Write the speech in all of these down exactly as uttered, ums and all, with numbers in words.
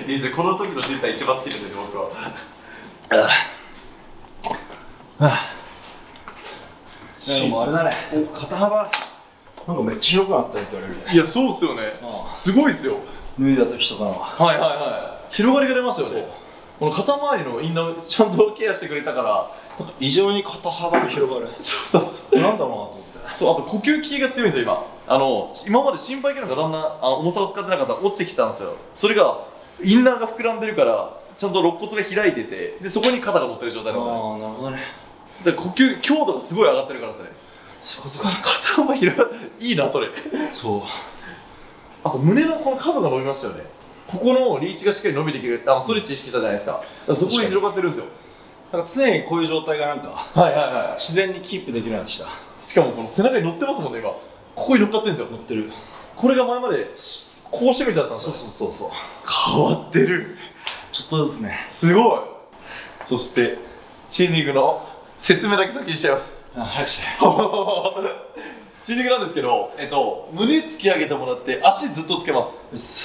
いいですね、この時の人生一番好きですよね、僕は。 でもあれだね、肩幅なんかめっちゃ広くなったねって言われるね。 いや、そうっすよね。すごいっすよ。 脱いだ時とかの。 はいはいはい。広がりが出ましたよね。この肩周りのインナーちゃんとケアしてくれたから、 なんか異常に肩幅が広がる。 そうそうそう。 なんだろうなと思って。 そう、あと呼吸器が強いんですよ今。あの今まで心肺機能がだんだんあ重さを使ってなかったら落ちてきたんですよ。それがインナーが膨らんでるからちゃんと肋骨が開いてて、でそこに肩が乗ってる状態なんですよね。 ああ、なるほどね。 で呼吸強度がすごい上がってるからですね。 そういうことか。 肩幅広がいいなそれ。 そう。 あと胸のこの角が伸びましたよね。ここのリーチがしっかり伸びてきる。あのストレッチ意識したじゃないですか。だからそこに広がってるんですよ。 なんか常にこういう状態がなんかはいはいはい。 自然にキープできるようになってきた。 しかもこの背中に乗ってますもんね今。ここに乗っかってるんですよ。 乗ってる。 これが前までこう締めちゃってたんですよ。 そうそうそうそう。 変わってる。 ちょっとずつね。 すごい。そしてチーニングの説明だけ先にしちゃいます。 あ、早くして。 チーニングなんですけど、えっと胸突き上げてもらって足ずっとつけます。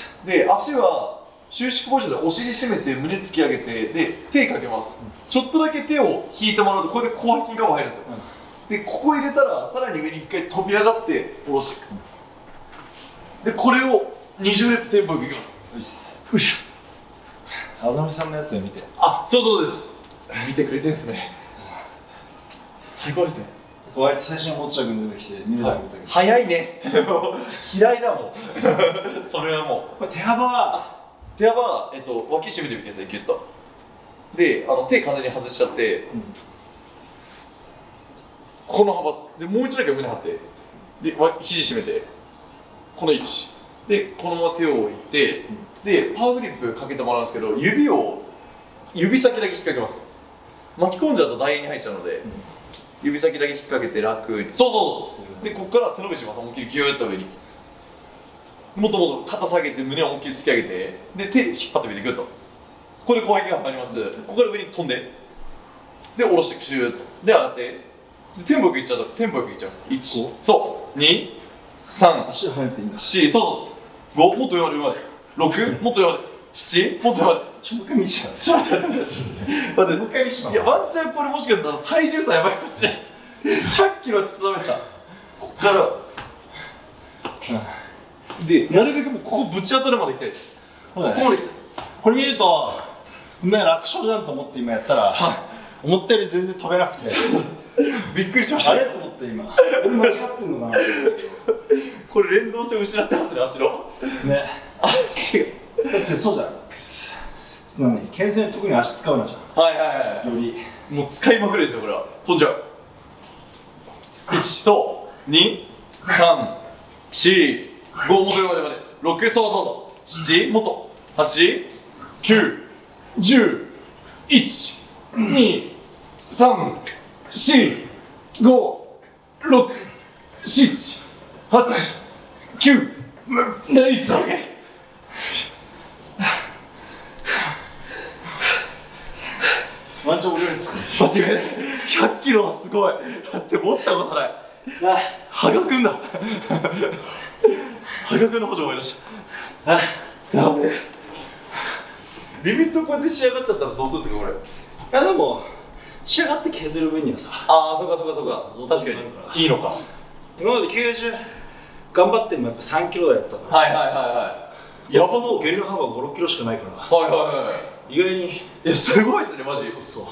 で足は収縮ポジションでお尻締めて胸突き上げてで手かけます。うん、ちょっとだけ手を引いてもらうとこれで広背筋が入るんですよ。うん、でここ入れたらさらに上にいっかい飛び上がって下ろしていく。うん、でこれをにじゅうレップテンポよくいきます。よいしょ。 あざみさんのやつで見て。 あ、そうそうです。見てくれてるんですね。最高ですね。 割と最初に落ちた君出てきて見るだけ見たけど。 早いね。嫌いだもん。それはもう。 これ手幅は手幅は、えっと、脇締めてみてください、ギュッと。で、あの手完全に外しちゃって、うん、この幅でもう一度だけ胸張って、で、肘締めて、この位置。で、このまま手を置いて、うん、で、パワーグリップかけてもらうんですけど、指を、指先だけ引っ掛けます。巻き込んじゃうと楕円に入っちゃうので、うん、指先だけ引っ掛けて楽に。そうそうそう。で、ここから背伸びします。思いっきりギューッと上に。もっともっと肩下げて胸を思いっきり突き上げて、で手引っ張ってみてグッと。これで広背筋が入ります。ここから上に飛んで、で下ろしてシューッと。で上がって、でテンポよくいっちゃうとテンポよくいっちゃいます。いち、そう、に、さん、 足を入っていいんだ。 よん、そうそうそう。ご、もっと上まで上まで。ろく、もっと上まで。なな、もっと上まで。 ちょっともう一回見ちゃう。 ちょっと待って待って待って待って。もう一回見しまう。いやワンチャンこれもしかしたら体重差やばいかもしれないです。ひゃっキロはちょっとダメだ。こっから。で、なるべくもうここぶち当たるまでいきたいです。ここまでいきたい。 これ見ると、ね、楽勝じゃんと思って今やったら、はい、思ったより全然飛べなくてびっくりしました。 あれと思って今、俺間違ってんのかなこれ連動性を失ってますね、足の。ね。足が。 だってそうじゃん。何牽制特に足使うなじゃん。 はいはいはい。 より。 もう使いまくるですよ、これは。飛んじゃう。いちと、に、さん、し、ご、もっと上までまで。ろく、そうそうそう。なな、もっと。はち、きゅう、じゅう、いち、に、さん、よん、ご、ろく、なな、はち、きゅう、ナイス、オッケー。 ワンチャン俺よりつく。 間違いない。ひゃっキロはすごい。だって持ったことない。羽賀くんだ。羽賀くんの補助思い出した。あ、やべえ。リミットこうやって仕上がっちゃったらどうするんですかこれ。いやでも仕上がって削る分にはさ。 ああ、そうかそうかそうか。確かにいいのか。 今まできゅうじゅう頑張ってもやっぱさんキロ台やったから。 はいはいはいはい。やばそう。 減量幅ご、ろっキロしかないから。 はいはいはい。 意外に。 え、すごいですねマジ。 そうそう。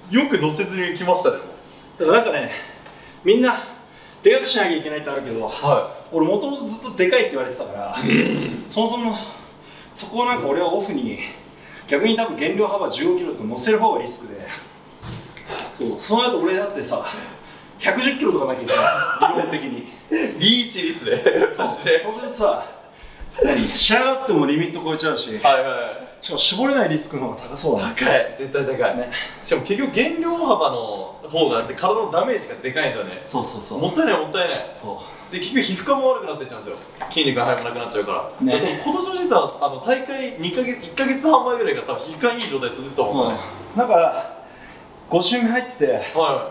よく乗せずに来ましたね。 だからなんかね、みんなでかくしなきゃいけないってあるけど、はい、俺もともとずっとでかいって言われてたから、うん、そもそもそこをなんか俺はオフに逆に多分減量幅じゅうごキロとか乗せる方がリスクで、そうその後俺だってさひゃくじゅっキロとかなきゃいけない理論的にリーチですね。 そうそうするとさ、何仕上がってもリミット超えちゃうし、はいはい、しかも絞れないリスクの方が高そうだね。 高い、絶対高い、ね、しかも結局減量幅の方が体のダメージがでかいんですよね。そうそうそう、もったいないもったいない。で結局皮膚科も悪くなってっちゃうんですよ。筋肉が早くなくなっちゃうから、ね、今年の実はあの大会にかげついっかげつはんまえぐらいから多分皮膚科いい状態続くと思うんですよね、 うん、だからご週目入ってて、はい、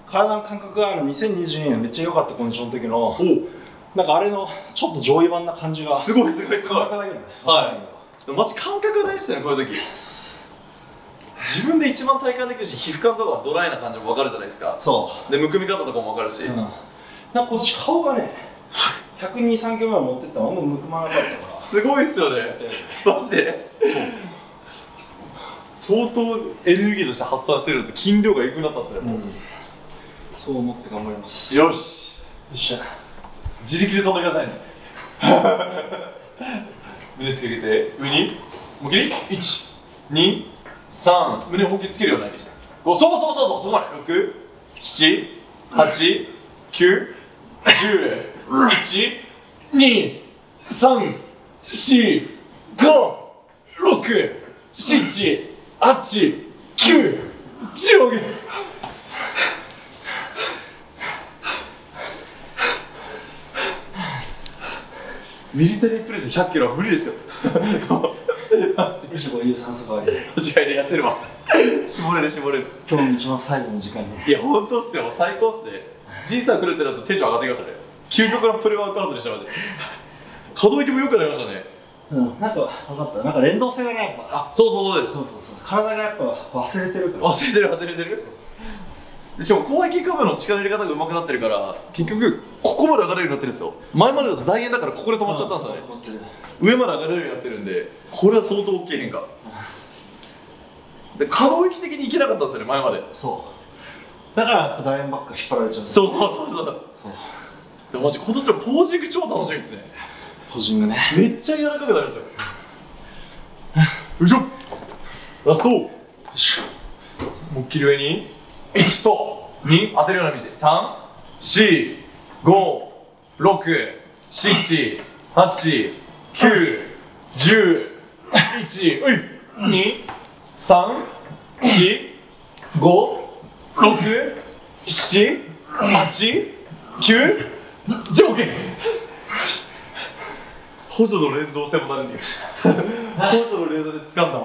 体の感覚があのにせんにじゅうにねんめっちゃ良かったコンディションの時のなんかあれのちょっと上位版な感じがすごいすごいすごい。 はい。 マジ感覚が大事ですよね、こういう時。自分で一番体感できるし、皮膚感とかはドライな感じも分かるじゃないですか。 そうで、むくみ方とかも分かるし、 うん、なんかこっち顔がねひゃくにじゅうさんキロまで持ってったらあんまむくまなかったからすごいっすよね。マジで相当エネルギーとして発散してるのと筋量がエグくなったんですよ、うん、 そう思って頑張ります。 よし、 よっしゃ、 自力で飛んでくださいね。胸つけて上に思いっきりいち、に、さん、胸本気つけるようなイメージでご、そうそうそうそう、そこまでろく、なな、はち、きゅう、じゅう、いち、に、さん、よん、ご、ろく、なな、はち、きゅう、じゅう。ミリタリープレスひゃっキロは無理ですよ。マジで。 よし、こういう酸素代わりで。 間違いで痩せるわ。絞れる絞れる。 今日の一番最後の時間に。 いや、ほんとっすよ。最高っすね。じいさん来るってなるとテンション上がってきましたね。究極のプレワークアウトにしてました。可動域も良くなりましたね。 うん、なんか分かった。なんか連動性がね、やっぱ。 あ、そうそうそうです。 そうそうそう。体がやっぱ忘れてるから。 忘れてる忘れてる。しかも広背筋下部の力入れ方が上手くなってるから、結局ここまで上がれるようになってるんですよ。前までだと大変だからここで止まっちゃったんですよね。上まで上がれるようになってるんで、これは相当大きい変化。で、可動域的にいけなかったんですよね、前まで。 そうだから楕円ばっか引っ張られちゃう。 そうそうそうそう。でもマジ今年のポージング超楽しみですね。 ポージングね、 めっちゃ柔らかくなるんですよ。よいしょ、ラスト。よし、もうっきり上にいちとに当てるようなイメージ。さん、よん、ご、ろく、なな、はち、きゅう、じゅう、いち、に、さん、よん、ご、ろく、なな、はち、きゅう、じゅう、オッケー。補助の連動性もなるんでよし。補助の連動で掴んだもん。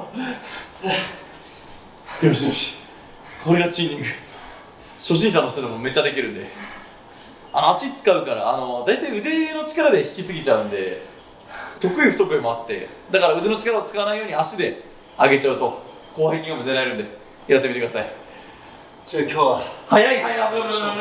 よしよし。これがチーニング。初心者の人でもめっちゃできるんで。あの足使うから、あの大体腕の力で引きすぎちゃうんで、得意不得意もあって、だから腕の力を使わないように足で上げちゃうと広背筋が出られるんで、やってみてください。 じゃあ今日は早い早い、終わらせない、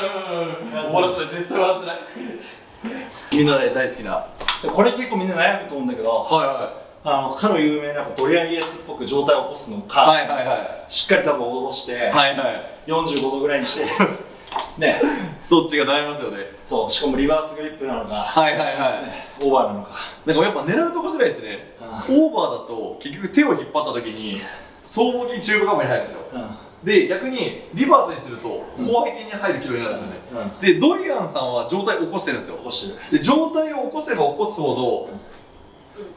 絶対終わらせない。みんなで大好きな。 これ結構みんな悩むと思うんだけど、 はいはい。 あのかの有名なドリアンイエスっぽく状態を起こすのか、 はいはいはい、しっかり多分下ろして、 はいはい、 よんじゅうごどぐらいにしてね、 そっちが悩みますよね。 そう、しかもリバースグリップなのか、 はいはいはい、 ね、オーバーなのか。 だからやっぱ狙うとこ次第ですね。うん、オーバーだと結局手を引っ張った時に僧帽筋中部下部に入るんですよ。うん、で逆にリバースにすると広背筋に入るキロになるんですよね。うん、でドリアンさんは状態を起こしてるんですよ。起こしてる。で状態を起こせば起こすほど、うん、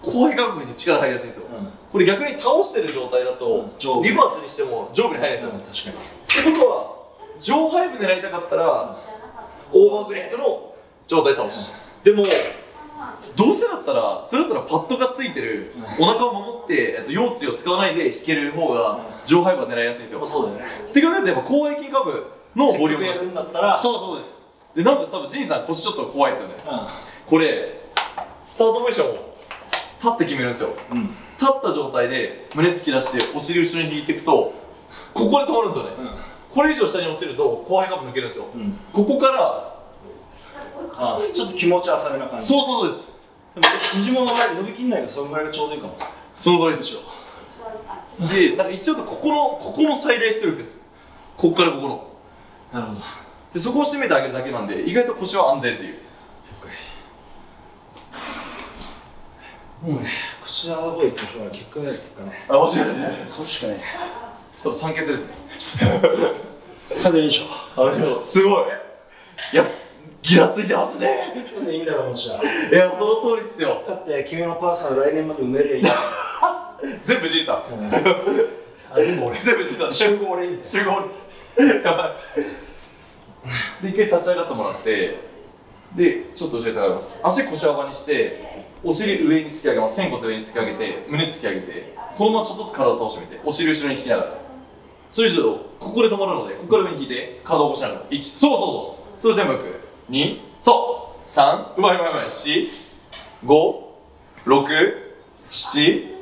広背筋部に力入りやすいんですよ。うん、これ逆に倒してる状態だと、うん、リバースにしても上部に入るんですよ。うん、確かに。ってことは上背部狙いたかったらオーバーグリップの状態倒し、うん、でもどうせだったらそれだったらパッドがついてる、うん、お腹を守って腰椎を使わないで引ける方が上背部は狙いやすいんですよ。うん、そうだよね。って考えるとやっぱ広背筋下部のボリュームがするんだったら、そうそうです。でなんか多分ジンさん腰ちょっと怖いですよね。うん、これスタートポジションを立って決めるんですよ。うん、立った状態で胸突き出してお尻後ろに引いていくとここで止まるんですよね。うん、これ以上下に落ちると広背下部抜けるんですよ。うん、ここからああちょっと気持ち浅めな感じ。 そうそうそうです。 でも肘も伸びきんないからそのぐらいがちょうどいいかも。 その通りでしょ。でなんか一応ここのここの最大出力です。ここからここの。なるほど。でそこを締めてあげるだけなんで意外と腰は安全っていう。 もうね腰の穴声ってしょうがない。結果ないですかね。 あ間違いない。 そうしかね。 多分酸欠ですね。 風いいでしょ。 あれすごい。いやギラついてますね。 なんでいいんだろうもちろん。 いやその通りっすよ。 だって君のパーソナル来年まで埋めりゃいい。 全部じいさん。 あ全部俺。 全部じいさん。 集合俺みたいな。 集合俺。やばい。で一回立ち上がってもらって、でちょっと後ろに下がります。足腰幅にして、お尻上に突き上げます。仙骨上に突き上げて、胸突き上げて、このままちょっとずつ体を倒してみて、お尻後ろに引きながら。それ以上ここで止まるので、ここから上に引いて体を起こしながら。いち、そうそうそう。それでテンポよく。に、そう、さん、うまいうまいうまい、し、ご、ろく、なな、は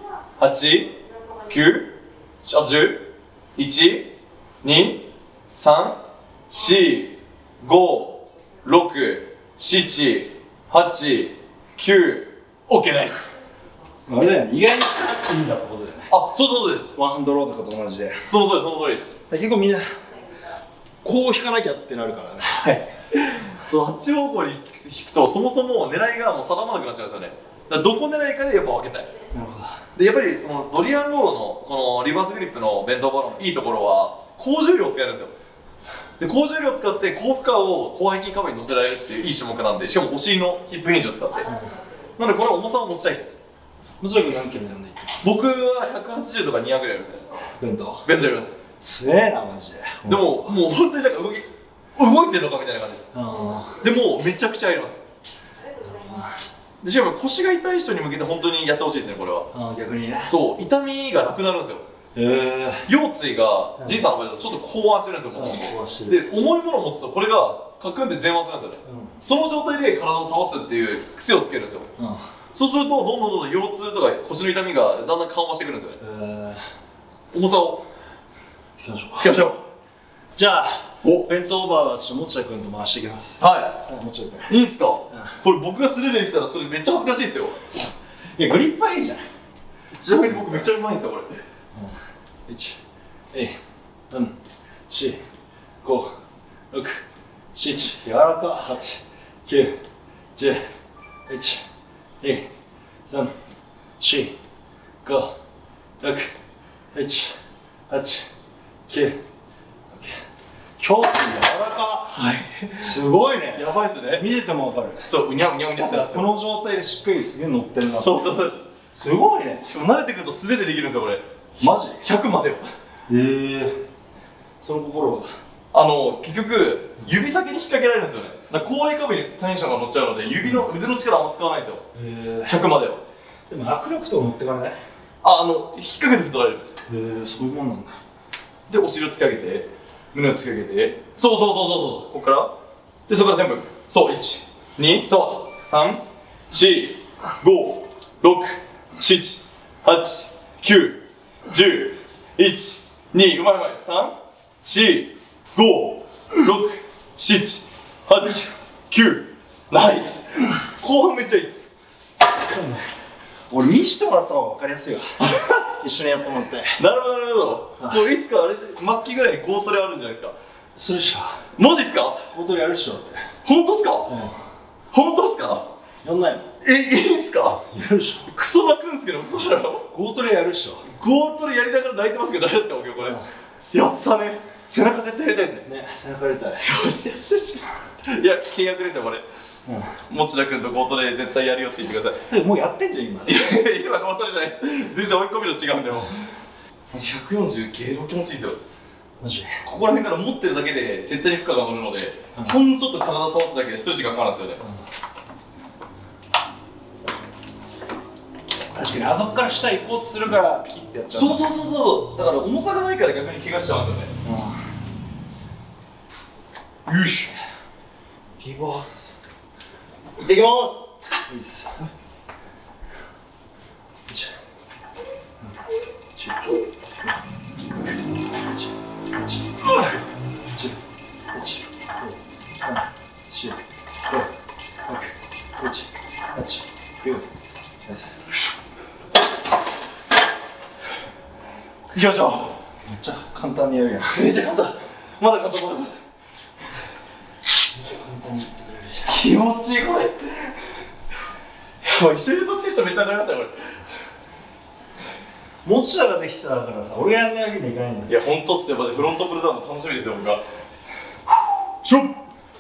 はち、きゅう、あとじゅう、いち、に、さん、し、ご、ろく、しち、はち、きゅう、オッケーナイス。 あれだよね、意外にいいんだってことだよね。 あ、そうそうです。 ワンハンドローとかと同じで。 その通りその通りです。 結構みんなこう引かなきゃってなるからね。 はい。そう、あっち方向に引くとそもそも狙いがもう定まらなくなっちゃうんですよね。だからどこ狙いかでやっぱ分けたい。 なるほど。 でやっぱりそのドリアンローのこのリバースグリップの弁当バロンいいところは高重量を使えるんですよ。で高重量を使って高負荷を広背筋カバーに乗せられるっていういい種目なんで、しかもお尻のヒップヒンジを使って、うん、なのでこれ重さを持ちたいです。 もちろん何キロやんないと。 僕はひゃくはちじゅうとかにひゃくぐらいやりますね。弁当弁当やります。すげえなマジで。 でももう本当になんか動き動いてるのかみたいな感じです。でもめちゃくちゃやります。でしかも腰が痛い人に向けて本当にやってほしいですねこれは。 あ逆にね。 そう痛みがなくなるんですよ。へえ。腰椎がじいさんの場合だとちょっと考案してるんですよもともと。で重いものを持つとこれがカクンって前腕するんですよね。その状態で体を倒すっていう癖をつけるんですよ。そうするとどんどんどんどん腰痛とか腰の痛みがだんだん緩和してくるんですよね。重さをつけましょうか。 つけましょう。 じゃあお弁当オーバーはちょっと持田君と回していきます。 はい。 持田君。 いいんすか？これ僕がスルーできたらそれめっちゃ恥ずかしいですよ。 いやグリップはいいじゃん。 ちなみに僕めっちゃうまいんですよこれ。 いち、に、さん、し、ご、ろく、しち、柔らか、はち、きゅう、じゅう、いち、に、さん、し、ご、ろく、いち、はち、きゅう、胸椎柔らか。はい。すごいね。やばいですね。見ててもわかる。そう、うにゃうにゃうにゃってなって。この状態でしっかりすげえ乗ってるな。そうそうそうです。すごいね。しかも慣れてくると素手でできるんですよこれ。マジ？ひゃくまでは。へえ。その心はあの結局指先に引っ掛けられるんですよね。だから広背下部にテンションが乗っちゃうので指の腕の力あんま使わないんですよ。へえ。ひゃくまでは。でも握力とか持ってかない？あ、あの引っ掛けてくとられるんです。へえ、そういうもんなんだ。でお尻を突き上げて、胸を突き上げて、そうそうそうそうそう、ここからでそこから全部、そういち、に、そう、さん、よん、ご、ろく、しち、はち、きゅう、じゅう、いち、に、うまいうまい、さん、よん、ご、ろく、しち、はち、きゅう、ナイス。後半めっちゃいいです。俺見してもらった方が分かりやすいわ。一緒にやってもらって。なるほどなるほど。もういつかあれ末期ぐらいにゴートレあるんじゃないですか。するでしょ。マジっすか？ゴートレやるっしょって。本当っすか？うん。本当っすか？やんないの？え、いいんすか？やるっしょ。クソ泣くんすけど、嘘だろ。ゴートレやるっしょ。ゴートレやりながら泣いてますけど大丈夫ですか僕これ。やったね。背中絶対やりたいですね。ね、背中やりたい。よしよしよし。いや、契約ですよこれ。持田君とゴートレ絶対やるよって言ってください。もうやってんじゃん今。いや今ゴートレじゃないです。全然追い込みの違うんでも。ひゃくよんじゅうゲーロ気持ちいいですよ。マジ？ここら辺から持ってるだけで絶対に負荷が乗るので、うん、ほんのちょっと体を倒すだけで数時間かかるんですよね。うん、確かにあそこから下行こうとするからピキッてやっちゃう。そうそうそうそう。だから重さがないから逆に怪我しちゃうんですよね。うん、よし。リバース。行ってきます。いいっす。行きましょう。めっちゃ簡単にやるやん。めっちゃ簡単。まだ簡単まだ簡単。気持ちいいこれ。一緒に撮ってる人めっちゃ上がりますよこれ。持ちができたからさ、俺がやんないわけにはいかないんだ。いや、ほんとっすよ。マジフロントプルダウンも楽しみですよ、僕は。しょっ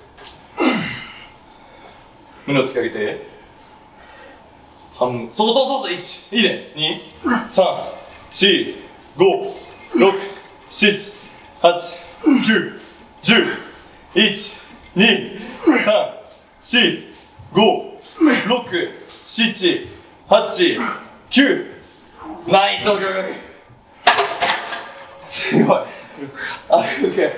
胸を突き上げて。半分。そうそうそうそう、いち、いいね。に、さん、よん、ご、ろく、しち、はち、きゅう、じゅう、いち、に、さん、よん、ご、ろく、しち、はち、きゅう、ナイス。オッケーオッケーオッケー。すごい。あ、オッケ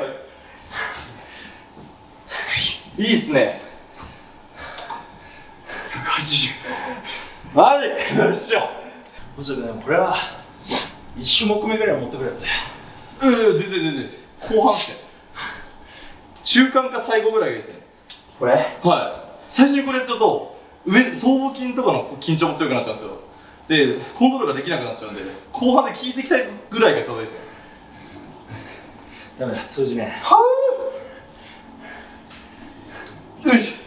ー。いいっすね。ひゃくはちじゅう。マジ？よっしゃ。 もちろんでもこれはいち種目目ぐらい持ってくるやつ。 うん、全然全然後半っすね。中間か最後ぐらいがいいですね。 これはい。最初にこれやっちゃうと上僧帽筋とかの緊張も強くなっちゃうんですよ。でコントロールができなくなっちゃうんで、後半で効いてきたぐらいがちょうどいいですね。 ダメだ、通じねえ。 はうよいしょ。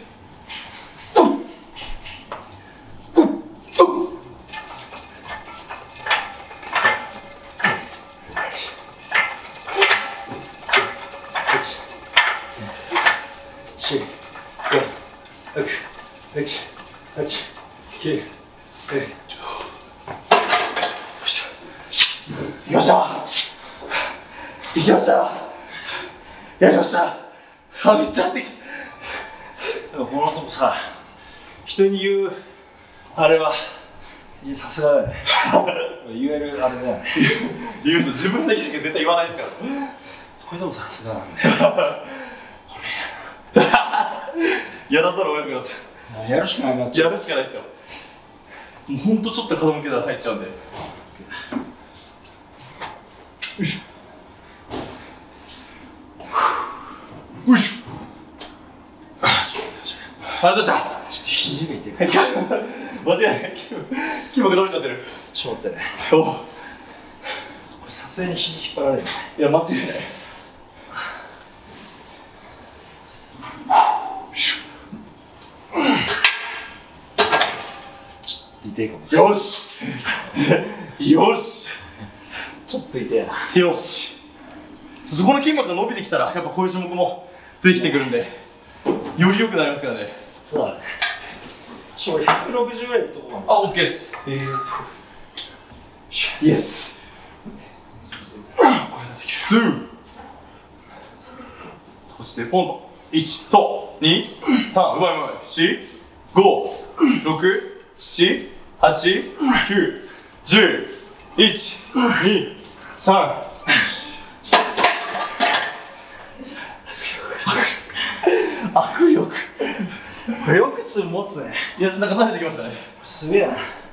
行きました行きましたやりました。あ、めっちゃ張ってきた。 でもこのとこさ、人に言うあれはさすがだよね。言えるあれだよね。 言うんですよ。自分だけだけ絶対言わないですから。 これでもさすがなんだよ。これやらざるを得なくなった。 やるしかないなっちゃう。 やるしかないですよ。もうほんとちょっと傾けたら入っちゃうんで。よいしょ。よいしょ。ありがとうございました。ちょっと肘が痛い。間違いない。筋膜伸びちゃってる。 ちょっと待ってね。 おこれさすがに肘引っ張られる。 いや、間違いない。 痛いかも。 よしよしちょっと痛いな。 よし。そこの筋膜が伸びてきたらやっぱこういう種目もできてくるんでより良くなりますからね。 そうだね。ちょ、ひゃくろくじゅうぐらいいっとこうかな。 あ、オッケーです。えー、イエス。そしてポンといち、そうに、さん、うまいうまい、よん、ご、ろく、なな、はち、きゅう、じゅう、いち、に、さん。握力。 これよくすぐ持つね。 いや、なんか慣れてきましたね。 すげえな。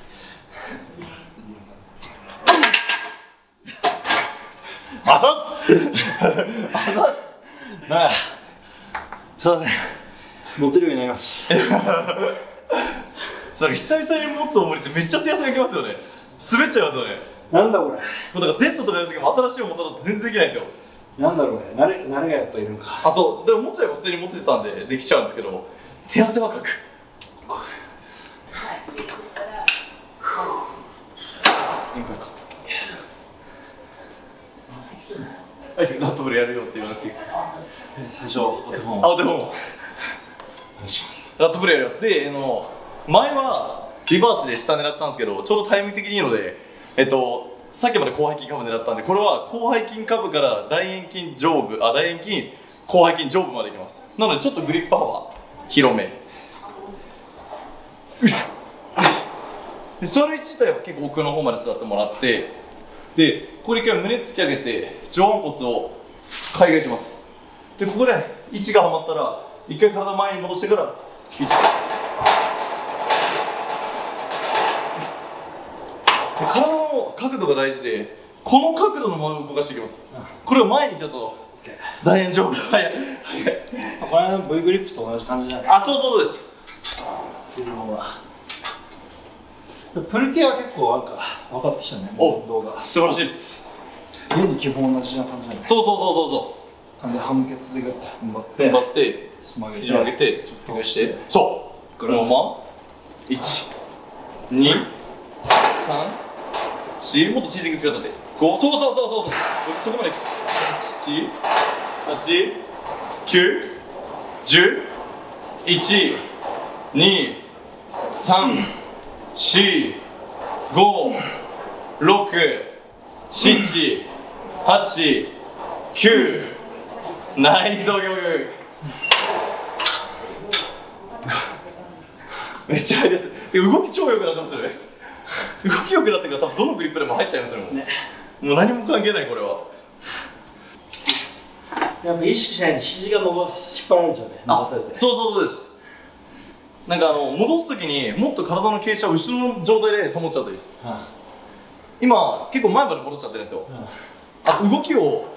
あざっすあざっすなあ、すいません。持てるようになります。 それ久々に持つ重りってめっちゃ手汗がきますよね。滑っちゃいますよね。 なんだこれ。 これだからデッドとかやるときも新しい重さだと全然できないんですよ。 なんだろうね。慣れ、慣れがやっぱいるのか。 あ、そう。でも持っちゃえば普通に持ってたんでできちゃうんですけど、手汗はかく。限界か。あいつラットブルやるよって言わなくていいですか。 最初お手本。 あ、お手本。ラットブルやります。で、あの前はリバースで下狙ったんですけど、ちょうどタイミング的にいいので、えっとさっきまで広背筋下部狙ったんで、これは広背筋下部から大円筋上部、あ、大円筋広背筋上部までいきます。なのでちょっとグリップ幅広め。よいしょ。で座る位置自体は結構奥の方まで座ってもらって、でここで一回胸突き上げて上腕骨を開外します。でここで位置がはまったら一回体前に戻してからキュッと。体の角度が大事で、この角度のまま動かしていきます。これを前にちょっと大円上部。はいはい。 これは V グリップと同じ感じじゃない。 あ、そうそうです。 プル系は結構なんか分かってきたね。 お、 動画素晴らしいです。 家に基本同じな感じなんで。 そうそうそうそうそう。 なんで半ケツでグッと踏ん張って踏ん張って肘を上げてちょっと押してそうこのままいちにさんしもっとチーティング使っちゃってごそうそうそうそうそうそこまでななはちきゅうじゅういちにさんしごろくななはちきゅう内臓余裕めっちゃ速いです。で動き超良くなってますよね。動き良くなってから多分どのグリップでも入っちゃいますよね。もう何も関係ないこれは。 やっぱ意識しないで肘が伸ば引っ張られちゃうね。伸ばされて。 そうそうそうです。なんかあの戻す時にもっと体の傾斜を後ろの状態で保っちゃうといいです。 はあ、 今結構前まで戻っちゃってるんですよ。あ、動きを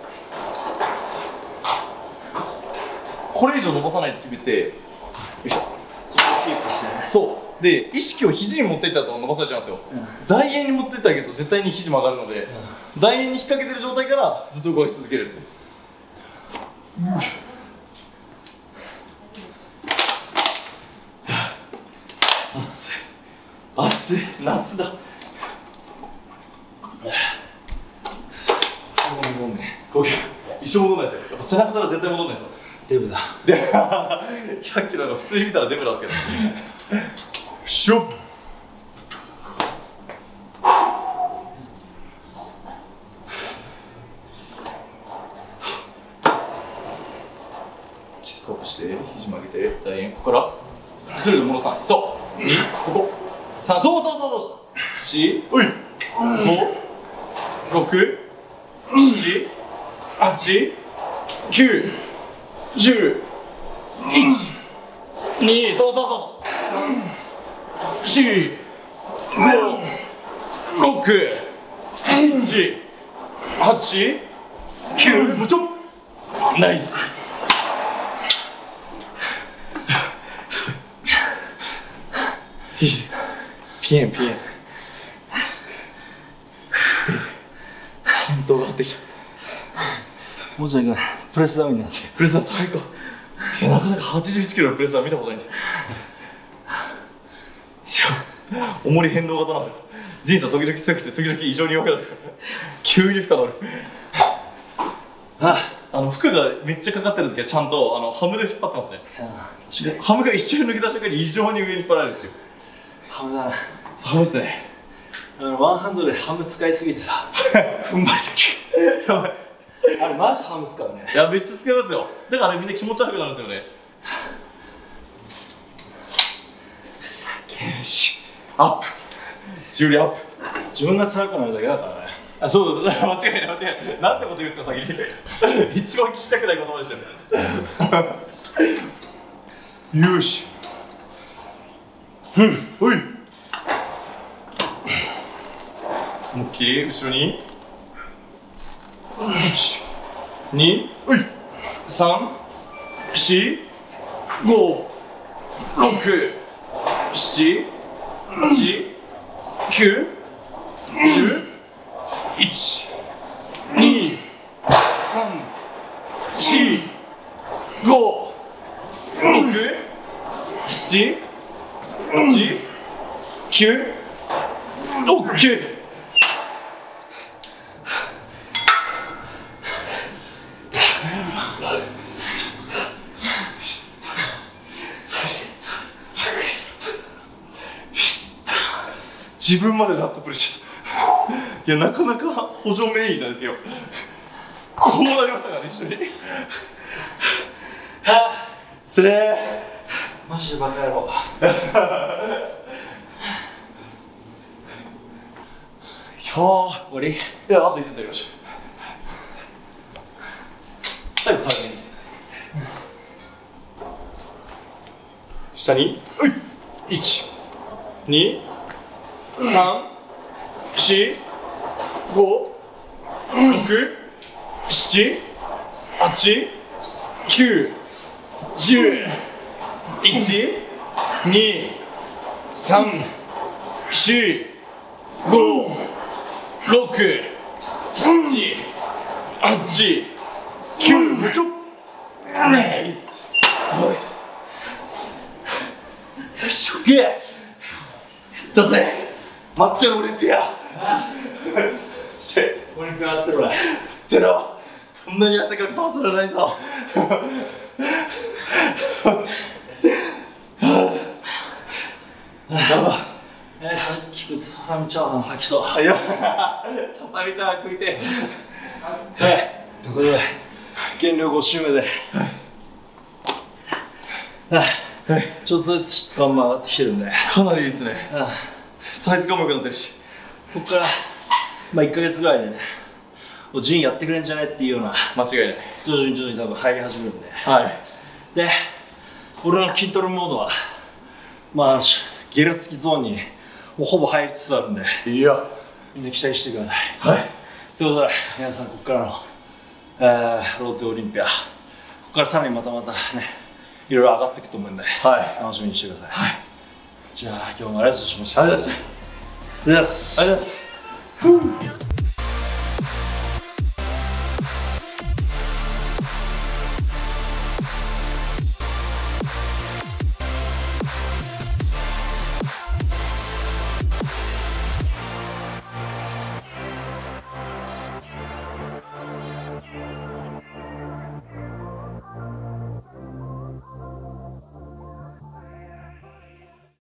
これ以上伸ばさないって決めて、よいしょ、 そこをキープしてね。 そうで、意識を肘に持っていっちゃうと伸ばされちゃうんですよ。 うん、 大円に持っていってあげると絶対に肘曲がるので、うん、大円に引っ掛けてる状態からずっと動かし続ける。うん、暑い暑い、夏だ。呼吸一生戻んないですよ。やっぱ背中から絶対戻んないですよ。 デブだ。 でひゃっキロの普通に見たらデブなんですけど。しょっ。チェストアップして肘曲げて大円、ここからそれで戻さない。そうに、ここさん、そうそうそうそうし、おいご、ろく、しち、はち、きゅう、じゅう、いち、に、そうそうそうさん、よん、ご、ろく、しち、はち、きゅう、もうちょっナイス。ピエンピエン戦闘が張ってきた。 もうちょいくんプレスダウンになって。 プレスダウン最高。なかなかはちじゅういちキロのプレスダウン見たことないんで。しかも重り変動型なんですよ。ジンさん時々強くて時々異常に弱くなるから急に負荷乗る。ああの負荷がめっちゃかかってる時はちゃんとあのハムで引っ張ってますね。ああ確かにハムが一瞬抜けた瞬間に異常に上に引っ張られるっていう。ハムだな。ハムっすね。 あのワンハンドでハム使いすぎてさ踏ん張りだけやばい。あれマジハム使うね。 いやめっちゃ使いますよ。だからあれみんな気持ち悪くなるんですよね。よしアップ重量アップ。 自分が辛くなるだけだからね。 あ、そうそう、間違いない間違いない。なんてこと言うんですか先に。一番聞きたくない言葉でしたよ。よし。うん、ほい。思いっきり後ろに。いち、に、さん、よん、ご、ろく、しち、はち、きゅう、じゅう、いち、に、さん、よん、ご、ろく、しち、はち、きゅう、オッケー。自分まで納得しちゃった。いやなかなか補助名義じゃないですけどこうなりましたからね一緒に。あつれーマジでバカ野郎。 いやー終わり。いやあといつになりました。最後軽めに下にいち、に、さん、よん、ご、ろく、しち、はち、きゅう、じゅう、いち、に、さん、よん、ご、ろく、しち、はち、きゅう、もうちょっナイス。よし、オッケーやったぜ。待ってろオリンピア。してオリンピアやってるわ。 てろこんなに汗かくパーソナルないぞ。やばえー、さっきくささみチャーハン吐きそう。 いやささみチャーハン食いてはいということで減量ご週目で、はい、ちょっとずつ質感も上がってきてるんでかなりいいですね。 ああサイズ感も良くなってるし、 ここからまあいっかげつぐらいでねジンやってくれんじゃねっていうような間違いない。 徐々に徐々に多分入り始めるんで、 はい。 で俺の筋トレモードはまあゲラつきゾーンにもうほぼ入りつつあるんで、 いやみんな期待してください。 はい。 ということで皆さんここからの、えー、ローテオリンピア、ここからさらにまたまたねいろいろ上がっていくと思うんで、はい、楽しみにしてください。はい、じゃあ今日もありがとうございました。 ありがとうございます。 ありがとうございます。 ありがとうございます。